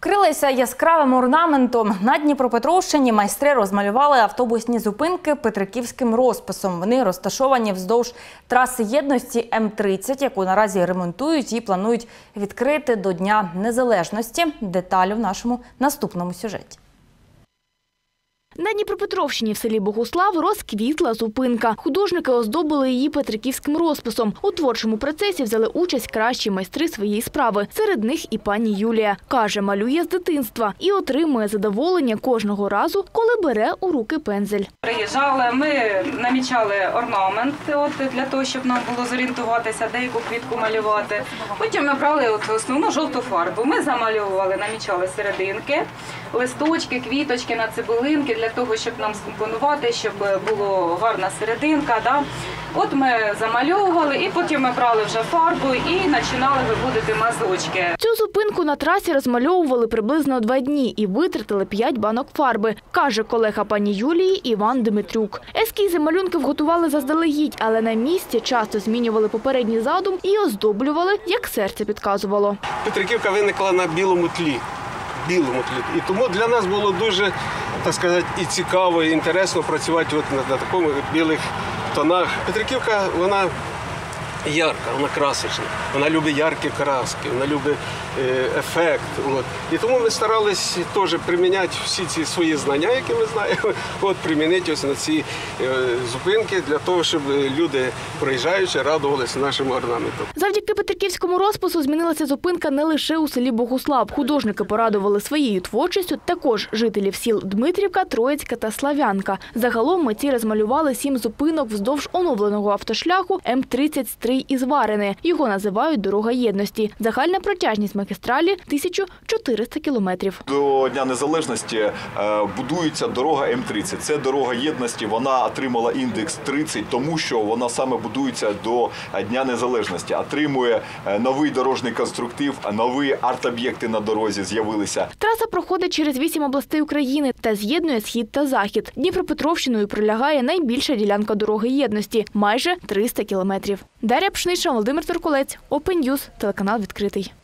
вкрилися яскравим орнаментом. На Дніпропетровщині майстри розмалювали автобусні зупинки петриківським розписом. Вони розташовані вздовж траси єдності М-30, яку наразі ремонтують і планують відкрити до Дня Незалежності. Деталі в нашому наступному сюжеті. На Дніпропетровщині в селі Богуслав розквітла зупинка. Художники оздобили її петриківським розписом. У творчому процесі взяли участь кращі майстри своєї справи. Серед них і пані Юлія. Каже, малює з дитинства і отримує задоволення кожного разу, коли бере у руки пензель. Приїжджали, ми намічали орнамент для того, щоб нам було зорієнтуватися, де яку квітку малювати. Потім ми брали основну жовту фарбу. Ми замальовували, намічали серединки, листочки, квіточки на цибулинки, для того, щоб нам скомпонувати, щоб була гарна серединка. От ми замальовували, і потім ми брали вже фарбу і починали виводити мазочки. Цю зупинку на трасі розмальовували приблизно 2 дні і витратили 5 банок фарби, каже колега пані Юлії Іван Дмитрюк. Ескізи малюнків готували заздалегідь, але на місці часто змінювали попередній задум і оздоблювали, як серце підказувало. Петриківка виникла на білому тлі. І тому для нас було дуже, так сказати, і цікаво, і інтересно працювати на такому білих тонах. Петриківка, вона ярка, вона красочна, вона любить яркі краски, вона любить ефект. І тому ми старалися теж приміняти всі ці свої знання, які ми знаємо, примінити ось на ці зупинки, для того, щоб люди, проїжджаючи, радувалися нашому орнаменту. Завдяки петриківському розпису змінилася зупинка не лише у селі Богуслав. Художники порадували своєю творчістю також жителів сіл Дмитрівка, Троїцька та Слав'янка. Загалом митці розмалювали 7 зупинок вздовж оновленого автошляху М-30 із Варини. Його називають «Дорога єдності». Загальна протяжність магістралі – 1400 кілометрів. До Дня Незалежності будується дорога М-30. Це дорога єдності, вона отримала індекс 30, тому що вона саме будується до Дня Незалежності. Отримує новий дорожній конструктив, нові арт-об'єкти на дорозі з'явилися. Траса проходить через 8 областей України та з'єднує схід та захід. Дніпропетровщиною пролягає найбільша ділянка дороги єдності – майже 300 кілометрів. Дар'я Пшнича, Володимир Туркулець, Open News, телеканал «Відкритий».